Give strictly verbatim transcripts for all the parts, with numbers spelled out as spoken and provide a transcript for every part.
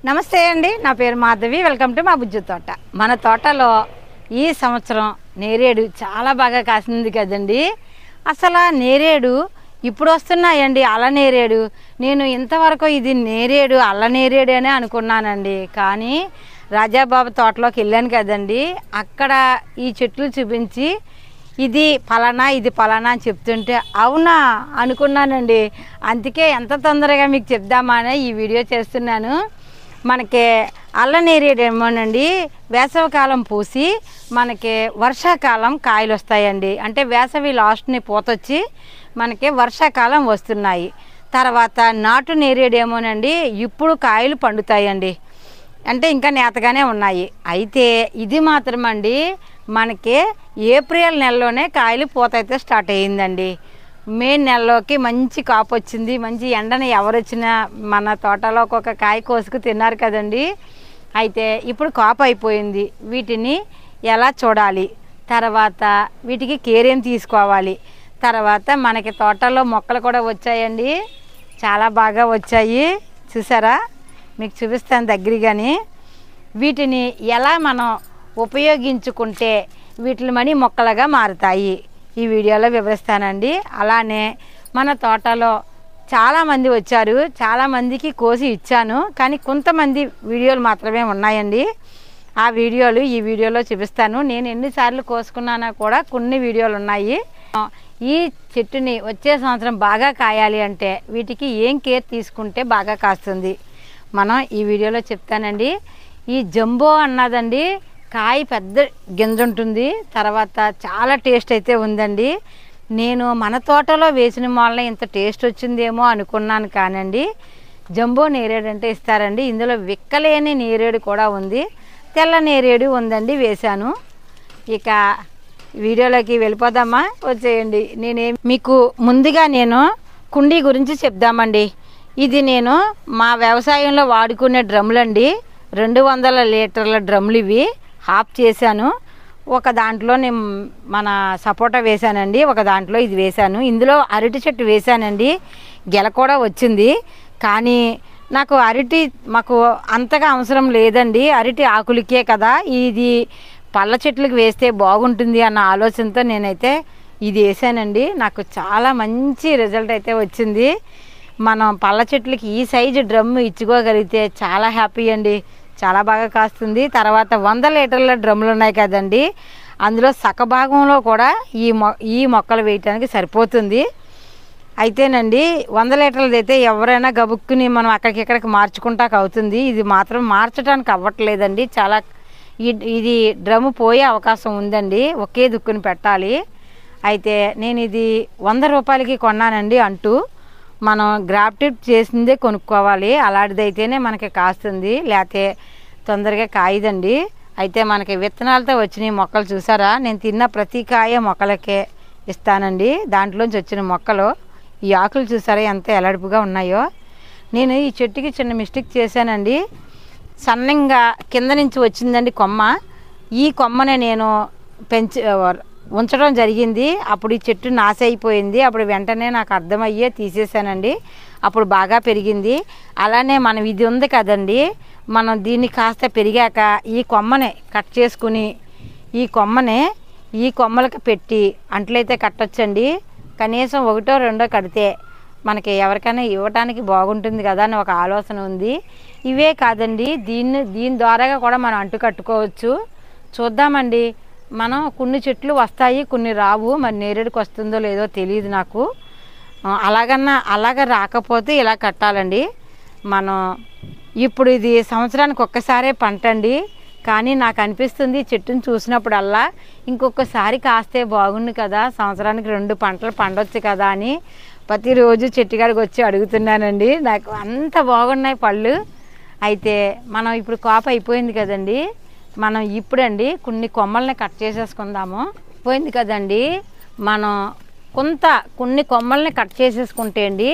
నమస్తే అండి, నా పేరు మాధవి. వెల్కమ్ టు మా బుజ్జు తోట. మన తోటలో ఈ సంవత్సరం నేరేడు చాలా బాగా కాసింది కదండి. అసలు నేరేడు ఇప్పుడు వస్తున్నాయండి, అల్ల నేరేడు. నేను ఇంతవరకు ఇది నేరేడు అల్ల నేరేడు అనే అనుకున్నానండి. కానీ రాజాబాబు తోటలోకి వెళ్ళాను కదండి, అక్కడ ఈ చెట్లు చూపించి ఇది పలానా ఇది పలానా అని చెప్తుంటే అవునా అనుకున్నానండి. అందుకే ఎంత తొందరగా మీకు చెప్దామని ఈ వీడియో చేస్తున్నాను. మనకి అల్ల నేరేడు ఏమోనండి వేసవికాలం పూసి మనకి వర్షాకాలం కాయలు వస్తాయండి. అంటే వేసవి లాస్ట్ని పోతొచ్చి మనకి వర్షాకాలం వస్తున్నాయి. తర్వాత నాటు నేరేడు ఏమోనండి ఇప్పుడు కాయలు పండుతాయండి, అంటే ఇంకా నేతగానే ఉన్నాయి. అయితే ఇది మాత్రం అండి మనకి ఏప్రిల్ నెలలోనే కాయలు పూతైతే స్టార్ట్ అయ్యిందండి. మే నెలలోకి మంచి కాపు వచ్చింది. మంచి ఎండని ఎవరు వచ్చినా మన తోటలో ఒక కాయ కోసుకు తిన్నారు కదండి. అయితే ఇప్పుడు కాపు అయిపోయింది. వీటిని ఎలా చూడాలి, తర్వాత వీటికి కేర్ ఏం తీసుకోవాలి, తర్వాత మనకి తోటలో మొక్కలు కూడా వచ్చాయండి, చాలా బాగా వచ్చాయి. చూసారా, మీకు చూపిస్తాను దగ్గరగాని. వీటిని ఎలా మనం ఉపయోగించుకుంటే వీటిని మనీ మొక్కలుగా మారుతాయి ఈ వీడియోలో వివరిస్తానండి. అలానే మన తోటలో చాలామంది వచ్చారు, చాలామందికి కోసి ఇచ్చాను, కానీ కొంతమంది వీడియోలు మాత్రమే ఉన్నాయండి. ఆ వీడియోలు ఈ వీడియోలో చూపిస్తాను. నేను ఎన్నిసార్లు కోసుకున్నానో కూడా కొన్ని వీడియోలు ఉన్నాయి. ఈ చెట్టుని వచ్చే సంవత్సరం బాగా కాయాలి అంటే వీటికి ఏం కేర్ తీసుకుంటే బాగా కాస్తుంది మనం ఈ వీడియోలో చెప్తానండి. ఈ జంబో అన్నదండి కాయ పెద్ద గింజ ఉంటుంది, తర్వాత చాలా టేస్ట్ అయితే ఉందండి. నేను మన తోటలో వేసిన వల్ల ఇంత టేస్ట్ వచ్చిందేమో అనుకున్నాను. కానండి జంబో నేరేడు అంటే ఇస్తారండి. ఇందులో విక్కలేని నేరేడు కూడా ఉంది, తెల్ల నేరేడు ఉందండి, వేశాను. ఇక వీడియోలోకి వెళ్ళిపోదామా, వచ్చేయండి. నేనే మీకు ముందుగా నేను కుండీ గురించి చెప్దామండి. ఇది నేను మా వ్యవసాయంలో వాడుకునే డ్రమ్ములండి, రెండు వందల లీటర్ల డ్రమ్ములు ఇవి. హాఫ్ చేశాను, ఒక దాంట్లో నేను మన సపోటా వేశానండి, ఒక దాంట్లో ఇది వేశాను. ఇందులో అరటి చెట్టు వేశానండి, గెల కూడా వచ్చింది. కానీ నాకు అరటి మాకు అంతగా అవసరం లేదండి, అరటి ఆకులకే కదా, ఇది పళ్ళ చెట్లకు వేస్తే బాగుంటుంది అన్న ఆలోచనతో నేనైతే ఇది వేసానండి. నాకు చాలా మంచి రిజల్ట్ అయితే వచ్చింది. మనం పళ్ళ చెట్లకి ఈ సైజు డ్రమ్ ఇచ్చుకోగలిగితే చాలా హ్యాపీ అండి, చాలా బాగా కాస్తుంది. తర్వాత వంద లీటర్ల డ్రమ్ములు ఉన్నాయి కదండి, అందులో సగభాగంలో కూడా ఈ మొ ఈ మొక్కలు వేయటానికి సరిపోతుంది. అయితేనండి వంద లీటర్లది అయితే ఎవరైనా గబుక్కుని మనం అక్కడికి ఇక్కడికి మార్చుకుంటాక అవుతుంది. ఇది మాత్రం మార్చడానికి అవ్వట్లేదండి, చాలా ఇది డ్రమ్ము పోయే అవకాశం ఉందండి, ఒకే దుక్కుని పెట్టాలి. అయితే నేను ఇది వంద రూపాయలకి కొన్నానండి. అంటూ మనం గ్రాఫ్టెడ్ చేసిందే కొనుక్కోవాలి, అలాంటిదైతేనే మనకి కాస్తుంది, లేకపోతే తొందరగా కాయదండి. అయితే మనకి విత్తనాలతో వచ్చిన మొక్కలు చూసారా, నేను తిన్న ప్రతి కాయ మొక్కలకే ఇస్తానండి. దాంట్లోంచి వచ్చిన మొక్కలు ఈ ఆకులు చూసారా ఎంత ఎలడుపుగా ఉన్నాయో. నేను ఈ చెట్టుకి చిన్న మిస్టేక్ చేశానండి, సన్నంగా కింద నుంచి వచ్చిందండి కొమ్మ. ఈ కొమ్మనే నేను పెంచి ఉంచడం జరిగింది. అప్పుడు ఈ చెట్టు నాశ అయిపోయింది. అప్పుడు వెంటనే నాకు అర్థమయ్యే తీసేసానండి, అప్పుడు బాగా పెరిగింది. అలానే మనం ఇది ఉంది కదండి, మనం దీన్ని కాస్త పెరిగాక ఈ కొమ్మనే కట్ చేసుకుని ఈ కొమ్మనే ఈ కొమ్మలకు పెట్టి అంట్లయితే కట్టొచ్చండి. కనీసం ఒకటో రెండో కడితే మనకి ఎవరికైనా ఇవ్వటానికి బాగుంటుంది కదా అని ఒక ఆలోచన ఉంది. ఇవే కాదండి, దీన్ని దీని ద్వారాగా కూడా మనం అంటు కట్టుకోవచ్చు. చూద్దామండి, మనం కొన్ని చెట్లు వస్తాయి, కొన్ని రావు. మరి నేరేడుకి వస్తుందో లేదో తెలియదు నాకు. అలాగన్నా అలాగ రాకపోతే ఇలా కట్టాలండి. మనం ఇప్పుడు ఇది సంవత్సరానికి ఒక్కసారే పంట అండి, కానీ నాకు అనిపిస్తుంది చెట్టుని చూసినప్పుడల్లా ఇంకొకసారి కాస్తే బాగుండు కదా, సంవత్సరానికి రెండు పంటలు పండొచ్చు కదా అని ప్రతిరోజు చెట్టుగాడికి వచ్చి అడుగుతున్నానండి. నాకు అంత బాగున్నాయి పళ్ళు. అయితే మనం ఇప్పుడు కాపు అయిపోయింది కదండి, మనం ఇప్పుడండి కొన్ని కొమ్మల్ని కట్ చేసేసుకుందాము. పోయింది కదండి, మనం కొంత కొన్ని కొమ్మల్ని కట్ చేసేసుకుంటే అండి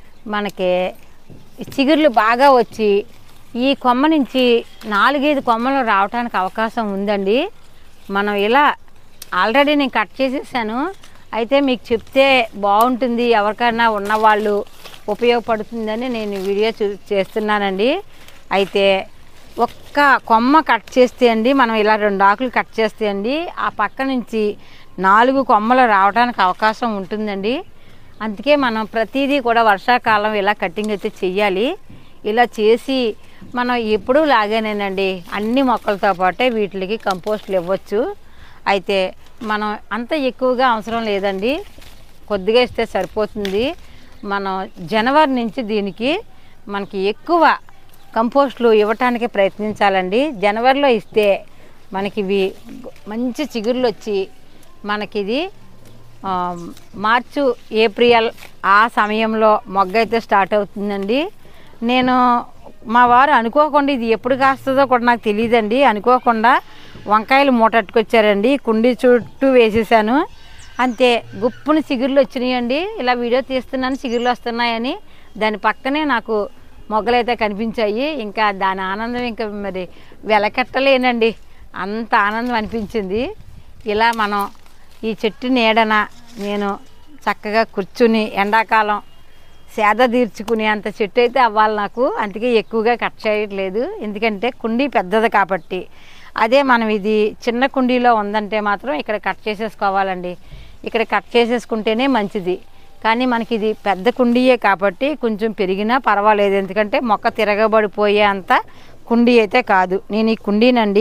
మనకి చిగుర్లు బాగా వచ్చి ఈ కొమ్మ నుంచి నాలుగైదు కొమ్మలు రావడానికి అవకాశం ఉందండి. మనం ఇలా ఆల్రెడీ నేను కట్ చేసేసాను, అయితే మీకు చెప్తే బాగుంటుంది, ఎవరికైనా ఉన్నవాళ్ళు ఉపయోగపడుతుందని నేను వీడియో చూ చేస్తున్నానండి. అయితే ఒక్క కొమ్మ కట్ చేస్తే అండి, మనం ఇలా రెండు ఆకులు కట్ చేస్తే అండి ఆ పక్క నుంచి నాలుగు కొమ్మలు రావడానికి అవకాశం ఉంటుందండి. అందుకే మనం ప్రతిదీ కూడా వర్షాకాలం ఇలా కటింగ్ అయితే చెయ్యాలి. ఇలా చేసి మనం ఎప్పుడూ లాగానేనండి అన్ని మొక్కలతో పాటే వీటికి కంపోస్ట్లు ఇవ్వచ్చు. అయితే మనం అంత ఎక్కువగా అవసరం లేదండి, కొద్దిగా ఇస్తే సరిపోతుంది. మనం జనవరి నుంచి దీనికి మనకి ఎక్కువ కంపోస్ట్లు ఇవ్వటానికి ప్రయత్నించాలండి. జనవరిలో ఇస్తే మనకి ఇవి మంచి చిగుర్లు వచ్చి మనకిది మార్చు ఏప్రిల్ ఆ సమయంలో మొగ్గ అయితే స్టార్ట్ అవుతుందండి. నేను మా వారు అనుకోకుండా ఇది ఎప్పుడు కాస్తుందో కూడా నాకు తెలియదండి, అనుకోకుండా వంకాయలు మూటట్టుకొచ్చారండి, కుండీ చుట్టూ వేసేసాను, అంతే గుప్పుని చిగుర్లు వచ్చినాయండి. ఇలా వీడియో తీస్తున్నాను చిగుర్లు వస్తున్నాయని, దాని పక్కనే నాకు మొగ్గలైతే కనిపించాయి. ఇంకా దాని ఆనందం ఇంకా మరి వెలకట్టలేనండి, అంత ఆనందం అనిపించింది. ఇలా మనం ఈ చెట్టు నీడన నేను చక్కగా కూర్చుని ఎండాకాలం సేద తీర్చుకునే అంత చెట్టు అయితే అవ్వాలి నాకు. అందుకే ఎక్కువగా కట్ చేయట్లేదు, ఎందుకంటే కుండీ పెద్దది కాబట్టి. అదే మనం ఇది చిన్న కుండీలో ఉందంటే మాత్రం ఇక్కడ కట్ చేసేసుకోవాలండి, ఇక్కడ కట్ చేసేసుకుంటేనే మంచిది. కానీ మనకి ఇది పెద్ద కుండీయే కాబట్టి కొంచెం పెరిగినా పర్వాలేదు, ఎందుకంటే మొక్క తిరగబడిపోయే అంత కుండీ అయితే కాదు. నేను ఈ కుండీనండి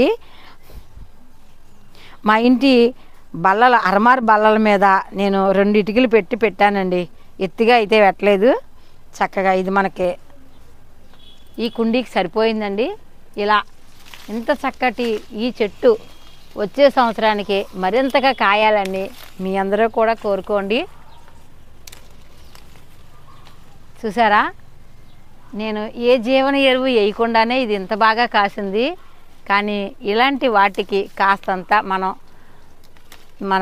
మా ఇంటి బల్లల అరమార్ బల్లల మీద నేను రెండు ఇటుకలు పెట్టి పెట్టానండి, ఎత్తుగా అయితే పెట్టలేదు. చక్కగా ఇది మనకి ఈ కుండీకి సరిపోయిందండి. ఇలా ఇంత చక్కటి ఈ చెట్టు వచ్చే సంవత్సరానికి మరింతగా కాయాలండి, మీ అందరూ కూడా కోరుకోండి. చూసారా, నేను ఏ జీవన ఎరువు వేయకుండానే ఇది ఇంత బాగా కాసింది. కానీ ఇలాంటి వాటికి కాస్తంత మనం మన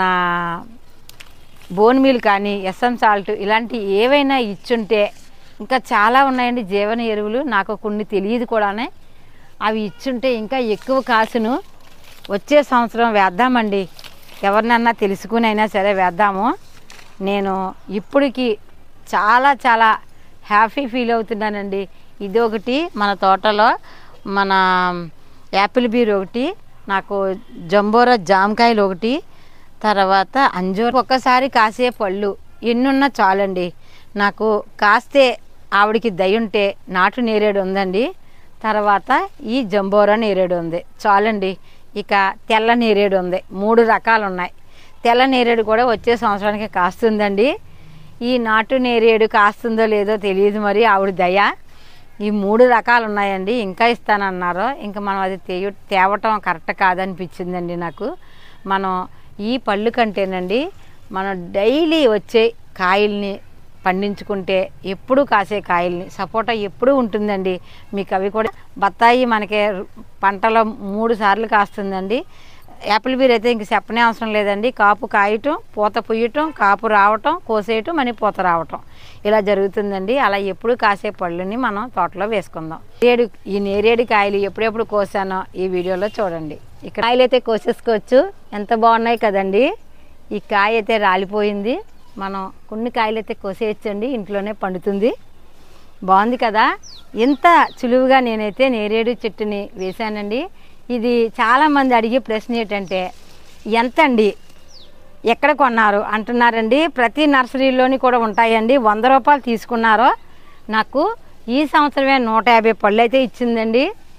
బోన్ మీల్ కానీ ఎస్ఎం సాల్ట్ ఇలాంటి ఏవైనా ఇచ్చుంటే, ఇంకా చాలా ఉన్నాయండి జీవన ఎరువులు, నాకు కొన్ని తెలియదు కూడానే, అవి ఇచ్చుంటే ఇంకా ఎక్కువ కాసును. వచ్చే సంవత్సరం వేద్దామండి, ఎవరినన్నా తెలుసుకుని అయినా సరే వేద్దాము. నేను ఇప్పటికి చాలా చాలా హ్యాపీ ఫీల్ అవుతున్నానండి. ఇది ఒకటి మన తోటలో మన యాపిల్ బీర్ ఒకటి, నాకు జంబోరా జామకాయలు ఒకటి, తర్వాత అంజూర్ ఒక్కసారి కాసే పళ్ళు ఎన్నున్నా చాలండి నాకు. కాస్తే ఆవిడికి దయుంటే నాటు నేరేడు ఉందండి, తర్వాత ఈ జంబోరా నేరేడు ఉంది చాలండి. ఇక తెల్ల నేరేడు ఉంది, మూడు రకాలు ఉన్నాయి. తెల్ల నేరేడు కూడా వచ్చే సంవత్సరానికి కాస్తుందండి. ఈ నాటు నేరేడు కాస్తుందో లేదో తెలియదు, మరి ఆవిడ దయ. ఈ మూడు రకాలు ఉన్నాయండి, ఇంకా ఇస్తానన్నారు. ఇంకా మనం అది తేయ తేవటం కరెక్ట్ కాదనిపించిందండి నాకు. మనం ఈ పళ్ళు కంటేనండి మనం డైలీ వచ్చే కాయల్ని పండించుకుంటే ఎప్పుడు కాసే కాయల్ని, సపోటా ఎప్పుడూ ఉంటుందండి మీకు. అవి కూడా బత్తాయి మనకి పంటలో మూడు సార్లు కాస్తుందండి. యాపిల్ బీర్ అయితే ఇంక చెప్పనే అవసరం లేదండి, కాపు కాయటం, పూత పుయ్యటం, కాపు రావటం, కోసేయటం, మనీ పూత రావటం ఇలా జరుగుతుందండి. అలా ఎప్పుడు కాసే పళ్ళని మనం తోటలో వేసుకుందాం. నేరేడు ఈ నేరేడు కాయలు ఎప్పుడెప్పుడు కోసానో ఈ వీడియోలో చూడండి. ఇక్కడ కాయలు అయితే కోసేసుకోవచ్చు, ఎంత బాగున్నాయి కదండి. ఈ కాయ అయితే రాలిపోయింది, మనం కొన్ని కాయలు అయితే కోసేయచ్చండి, ఇంట్లోనే పండుతుంది. బాగుంది కదా. ఇంత సులువుగా నేనైతే నేరేడు చెట్టుని వేశానండి. ఇది చాలామంది అడిగే ప్రశ్న ఏంటంటే, ఎంత అండి, ఎక్కడ కొన్నారు అంటున్నారండి. ప్రతి నర్సరీలోని కూడా ఉంటాయండి. వంద రూపాయలు తీసుకున్నారో నాకు ఈ సంవత్సరమే నూట యాభై పళ్ళు అయితే ఇచ్చిందండి.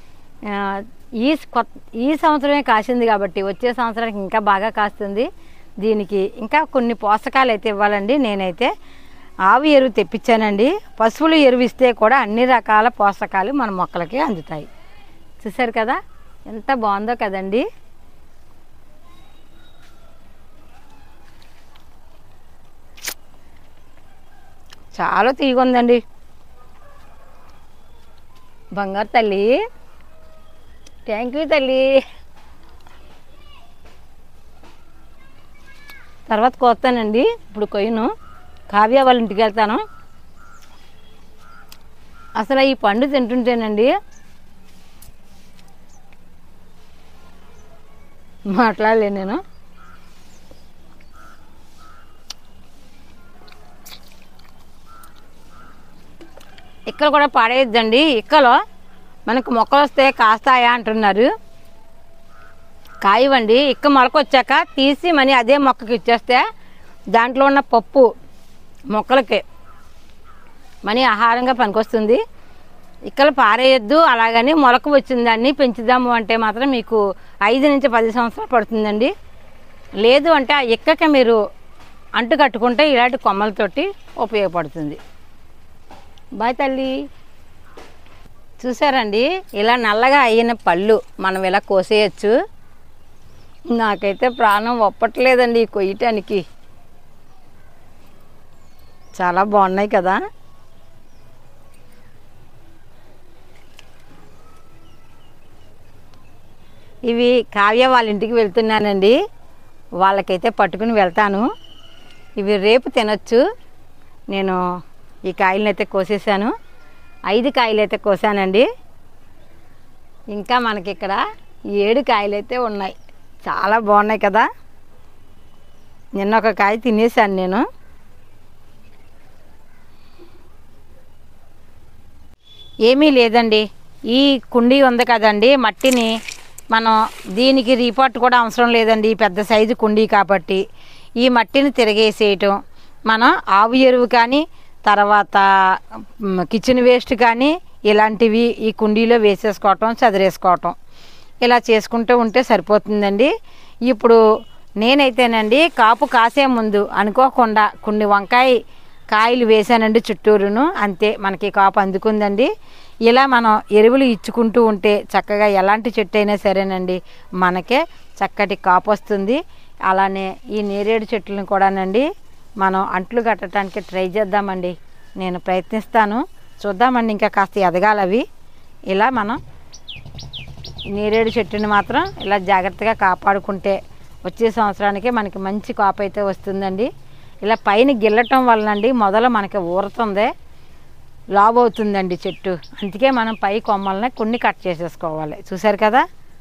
ఈ కొత్త ఈ సంవత్సరమే కాసింది కాబట్టి వచ్చే సంవత్సరానికి ఇంకా బాగా కాస్తుంది. దీనికి ఇంకా కొన్ని పోషకాలు అయితే ఇవ్వాలండి. నేనైతే ఆవు ఎరువు తెప్పించానండి. పశువుల ఎరువు ఇస్తే కూడా అన్ని రకాల పోషకాలు మన మొక్కలకి అందుతాయి. చూసారు కదా ఎంత బాగుందో కదండి. చాలా తీగుందండి. బంగారు తల్లి, థ్యాంక్ యూ తల్లి. తర్వాత కోస్తానండి, ఇప్పుడు కొయ్యను. కావ్య వాళ్ళ ఇంటికి వెళ్తాను. అసలు ఈ పండు తింటుంటేనండి మాట్లాడలే నేను. ఇక్కలు కూడా పాడేయద్దండి. ఇక్కలో మనకు మొక్కలు వస్తే కాస్తాయా అంటున్నారు. కాయవండి. ఇక్క మొలక వచ్చాక తీసి మనీ అదే మొక్కకి ఇచ్చేస్తే దాంట్లో ఉన్న పప్పు మొక్కలకి మనీ ఆహారంగా పనికొస్తుంది. ఇక్కడ పారేయద్దు. అలాగని మొలక వచ్చిందాన్ని పెంచుదాము అంటే మాత్రం మీకు ఐదు నుంచి పది సంవత్సరాలు పడుతుందండి. లేదు అంటే ఆ ఎక్కక మీరు అంటు కట్టుకుంటే ఇలాంటి కొమ్మలతోటి ఉపయోగపడుతుంది. బాయ్ తల్లి. చూసారండి, ఇలా నల్లగా అయిన పళ్ళు మనం ఇలా కోసేయచ్చు. నాకైతే ప్రాణం ఒప్పట్లేదండి కొయ్యటానికి. చాలా బాగున్నాయి కదా. ఇవి కావ్య వాళ్ళ ఇంటికి వెళ్తున్నానండి. వాళ్ళకైతే పట్టుకుని వెళ్తాను. ఇవి రేపు తినొచ్చు. నేను ఈ కాయలను అయితే కోసేసాను. ఐదు కాయలు అయితే కోసానండి. ఇంకా మనకి ఇక్కడ ఏడు కాయలు అయితే ఉన్నాయి. చాలా బాగున్నాయి కదా. నిన్న ఒక కాయ తినేసాను నేను. ఏమీ లేదండి, ఈ కుండీ ఉంది కదండి, మట్టిని మనం దీనికి రీపాట్ కూడా అవసరం లేదండి. పెద్ద సైజు కుండీ కాబట్టి ఈ మట్టిని తిరగేసేయటం, మనం ఆవు ఎరువు కానీ తర్వాత కిచెన్ వేస్ట్ కానీ ఇలాంటివి ఈ కుండీలో వేసేసుకోవటం, చదిరేసుకోవటం ఇలా చేసుకుంటూ ఉంటే సరిపోతుందండి. ఇప్పుడు నేనైతేనండి కాపు కాసే ముందు అనుకోకుండా కొన్ని వంకాయ కాయలు వేసానండి చుట్టూరును. అంతే, మనకి కాపు అందుకుందండి. ఇలా మనం ఎరువులు ఇచ్చుకుంటూ ఉంటే చక్కగా ఎలాంటి చెట్టు అయినా సరేనండి మనకే చక్కటి కాపు వస్తుంది. అలానే ఈ నేరేడు చెట్లను కూడానండి మనం అంట్లు కట్టడానికి ట్రై చేద్దామండి. నేను ప్రయత్నిస్తాను, చూద్దామండి. ఇంకా కాస్త ఎదగాలవి. ఇలా మనం నేరేడు చెట్టుని మాత్రం ఇలా జాగ్రత్తగా కాపాడుకుంటే వచ్చే సంవత్సరానికే మనకి మంచి కాపు అయితే వస్తుందండి. ఇలా పైన గిల్లటం వలనండి మొదలు మనకి ఊరుతుంది, లావ్ అవుతుందండి చెట్టు. అందుకే మనం పై కొమ్మల్ని కొన్ని కట్ చేసేసుకోవాలి. చూసారు కదా.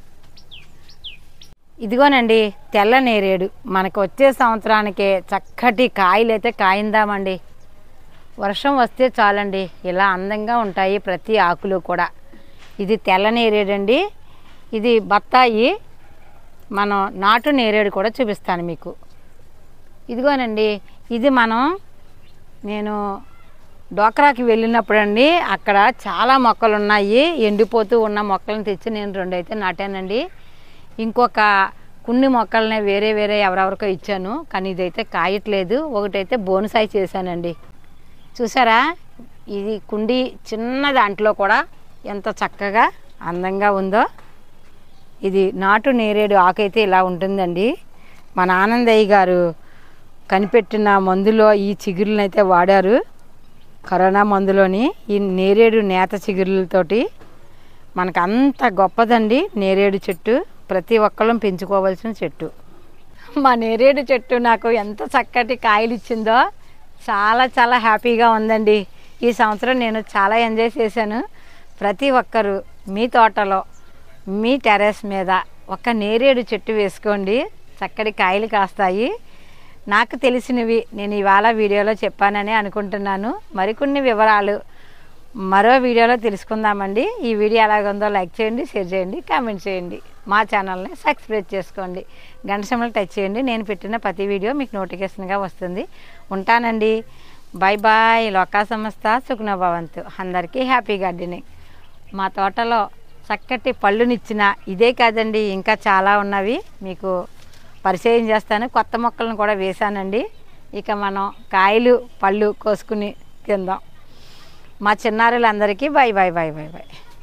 ఇదిగోనండి తెల్ల నేరేడు. మనకు వచ్చే సంవత్సరానికే చక్కటి కాయలు అయితే కాయిందామండి. వర్షం వస్తే చాలండి ఇలా అందంగా ఉంటాయి ప్రతి ఆకులు కూడా. ఇది తెల్ల నేరేడండి. ఇది బత్తాయి. మనం నాటు నేరేడు కూడా చూపిస్తాను మీకు. ఇదిగోనండి, ఇది మనం నేను డోక్రాకి వెళ్ళినప్పుడు అండి అక్కడ చాలా మొక్కలు ఉన్నాయి. ఎండిపోతూ ఉన్న మొక్కలను తెచ్చి నేను రెండు అయితే నాటానండి. ఇంకొక కొన్ని మొక్కలనే వేరే వేరే ఎవరెవరికో ఇచ్చాను, కానీ ఇదైతే కాయట్లేదు. ఒకటైతే బోన్సాయి చేశానండి. చూసారా, ఇది కుండీ చిన్న దాంట్లో కూడా ఎంత చక్కగా అందంగా ఉందో. ఇది నాటు నేరేడు ఆకైతే ఇలా ఉంటుందండి. మన ఆనందయ్య గారు కనిపెట్టిన మందులో ఈ చిగురులను అయితే వాడారు. కరోనా మందులోని ఈ నేరేడు నేత చిగురులతోటి మనకు అంత గొప్పదండి నేరేడు చెట్టు. ప్రతి ఒక్కళ్ళం పెంచుకోవాల్సిన చెట్టు. మా నేరేడు చెట్టు నాకు ఎంత చక్కటి కాయలు ఇచ్చిందో చాలా చాలా హ్యాపీగా ఉందండి. ఈ సంవత్సరం నేను చాలా ఎంజాయ్ చేశాను. ప్రతి ఒక్కరు మీ తోటలో మీ టెర్రస్ మీద ఒక నేరేడు చెట్టు వేసుకోండి, చక్కటి కాయలు కాస్తాయి. నాకు తెలిసినవి నేను ఇవాళ వీడియోలో చెప్పానని అనుకుంటున్నాను. మరికొన్ని వివరాలు మరో వీడియోలో తెలుసుకుందామండి. ఈ వీడియో ఎలాగుందో లైక్ చేయండి, షేర్ చేయండి, కామెంట్ చేయండి. మా ఛానల్ని సబ్స్క్రైబ్ చేసుకోండి, గంట సింబల్ టచ్ చేయండి. నేను పెట్టిన ప్రతి వీడియో మీకు నోటిఫికేషన్గా వస్తుంది. ఉంటానండి. Bye bye. లోకా సమస్త సుఖనో భవంతు. అందరికీ హ్యాపీ గార్డెనింగ్. మా తోటలో చక్కటి పళ్ళునిచ్చిన ఇదే కాదండి, ఇంకా చాలా ఉన్నవి మీకు పరిచయం చేస్తాను. కొత్త మొక్కలను కూడా వేశానండి. ఇక మనం కాయలు పళ్ళు కోసుకుని తిందాం. మా చిన్నారులందరికీ bye bye bye bye bye.